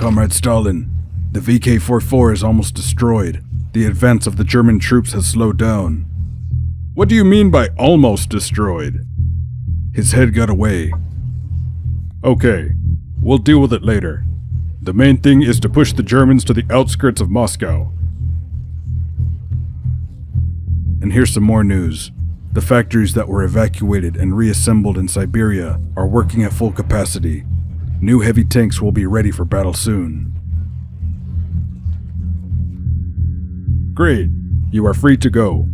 Comrade Stalin, the VK-44 is almost destroyed. The advance of the German troops has slowed down. What do you mean by almost destroyed? His head got away. Okay, we'll deal with it later. The main thing is to push the Germans to the outskirts of Moscow. And here's some more news. The factories that were evacuated and reassembled in Siberia are working at full capacity. New heavy tanks will be ready for battle soon. Great, you are free to go.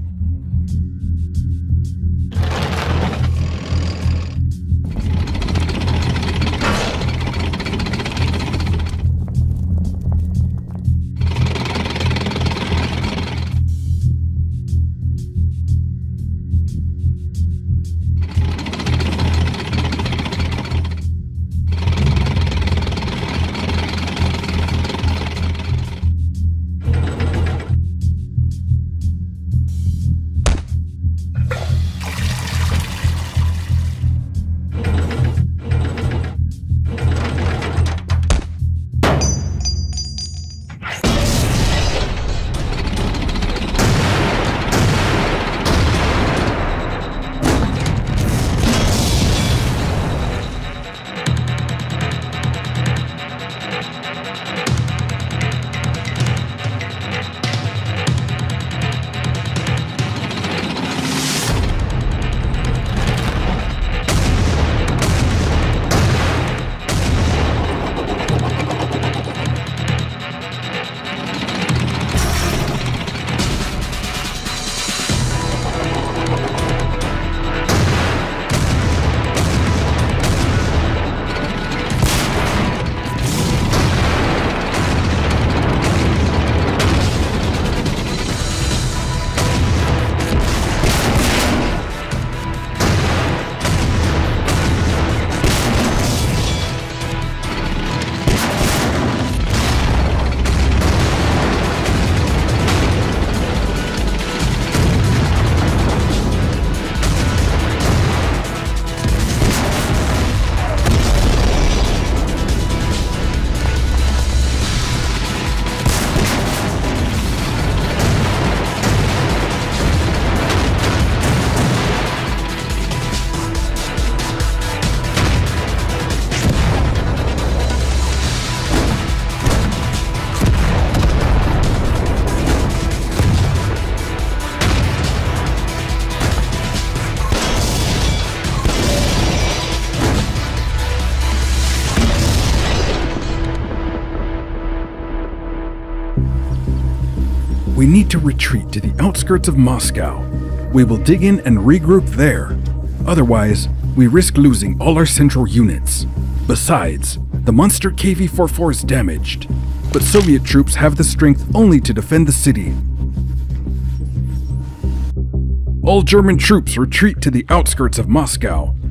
We need to retreat to the outskirts of Moscow. We will dig in and regroup there. Otherwise, we risk losing all our central units. Besides, the monster KV-44 is damaged, but Soviet troops have the strength only to defend the city. All German troops retreat to the outskirts of Moscow.